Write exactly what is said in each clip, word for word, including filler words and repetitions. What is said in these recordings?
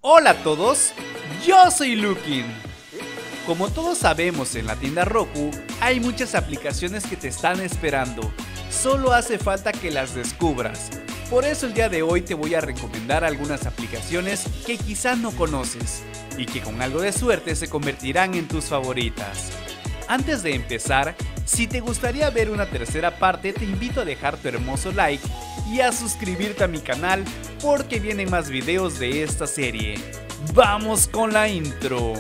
Hola a todos, yo soy Lukin. Como todos sabemos, en la tienda Roku hay muchas aplicaciones que te están esperando. Solo hace falta que las descubras. Por eso el día de hoy te voy a recomendar algunas aplicaciones que quizás no conoces y que con algo de suerte se convertirán en tus favoritas. Antes de empezar, si te gustaría ver una tercera parte, te invito a dejar tu hermoso like y a suscribirte a mi canal porque vienen más videos de esta serie. ¡Vamos con la intro!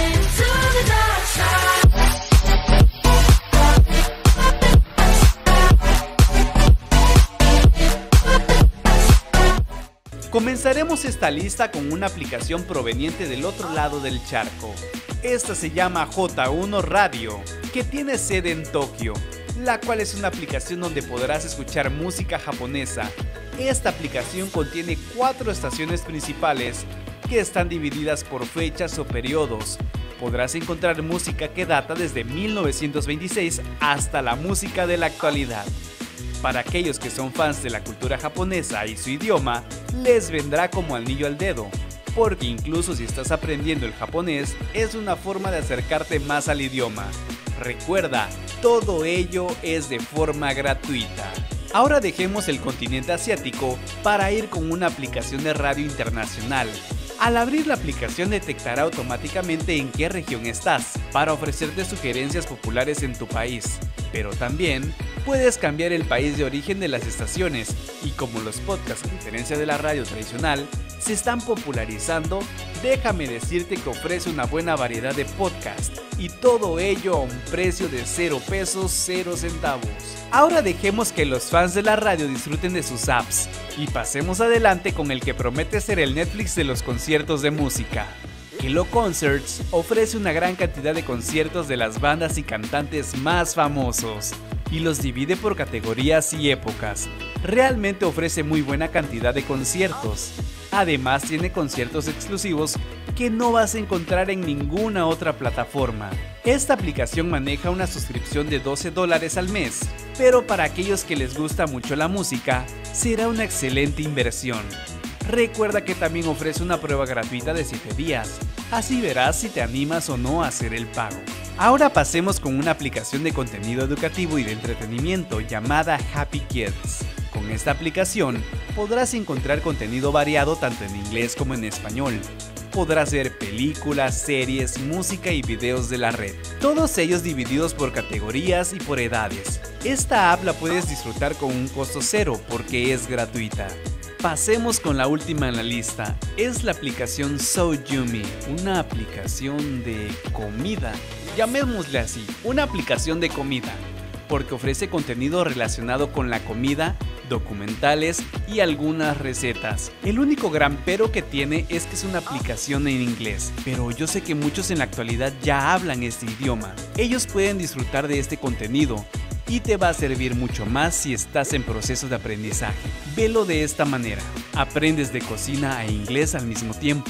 Comenzaremos esta lista con una aplicación proveniente del otro lado del charco. Esta se llama J uno Radio, que tiene sede en Tokio, la cual es una aplicación donde podrás escuchar música japonesa. Esta aplicación contiene cuatro estaciones principales que están divididas por fechas o periodos. Podrás encontrar música que data desde mil novecientos veintiséis hasta la música de la actualidad. Para aquellos que son fans de la cultura japonesa y su idioma, les vendrá como anillo al dedo, porque incluso si estás aprendiendo el japonés, es una forma de acercarte más al idioma. Recuerda, todo ello es de forma gratuita. Ahora dejemos el continente asiático para ir con una aplicación de radio internacional. Al abrir la aplicación detectará automáticamente en qué región estás, para ofrecerte sugerencias populares en tu país. Pero también puedes cambiar el país de origen de las estaciones, y como los podcasts, a diferencia de la radio tradicional, se están popularizando, déjame decirte que ofrece una buena variedad de podcasts, y todo ello a un precio de cero pesos, cero centavos. Ahora dejemos que los fans de la radio disfruten de sus apps, y pasemos adelante con el que promete ser el Netflix de los conciertos de música. Kilo Concerts ofrece una gran cantidad de conciertos de las bandas y cantantes más famosos, y los divide por categorías y épocas. Realmente ofrece muy buena cantidad de conciertos. Además tiene conciertos exclusivos que no vas a encontrar en ninguna otra plataforma. Esta aplicación maneja una suscripción de doce dólares al mes, pero para aquellos que les gusta mucho la música, será una excelente inversión. Recuerda que también ofrece una prueba gratuita de siete días, así verás si te animas o no a hacer el pago. Ahora pasemos con una aplicación de contenido educativo y de entretenimiento llamada Happy Kids. Con esta aplicación podrás encontrar contenido variado tanto en inglés como en español. Podrás ver películas, series, música y videos de la red, todos ellos divididos por categorías y por edades. Esta app la puedes disfrutar con un costo cero porque es gratuita. Pasemos con la última en la lista, es la aplicación SoYummy, una aplicación de comida, llamémosle así, una aplicación de comida, porque ofrece contenido relacionado con la comida, documentales y algunas recetas. El único gran pero que tiene es que es una aplicación en inglés, pero yo sé que muchos en la actualidad ya hablan este idioma. Ellos pueden disfrutar de este contenido y te va a servir mucho más si estás en proceso de aprendizaje. Velo de esta manera, aprendes de cocina e inglés al mismo tiempo.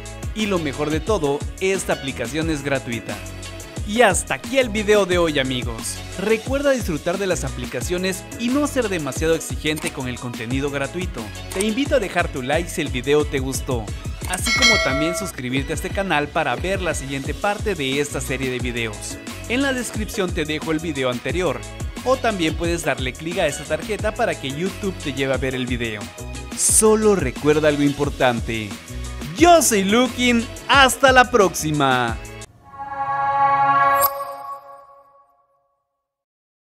Y lo mejor de todo, esta aplicación es gratuita. Y hasta aquí el video de hoy, amigos. Recuerda disfrutar de las aplicaciones y no ser demasiado exigente con el contenido gratuito. Te invito a dejar tu like si el video te gustó, así como también suscribirte a este canal para ver la siguiente parte de esta serie de videos. En la descripción te dejo el video anterior, o también puedes darle clic a esta tarjeta para que YouTube te lleve a ver el video. Solo recuerda algo importante. Yo soy Lukin, hasta la próxima.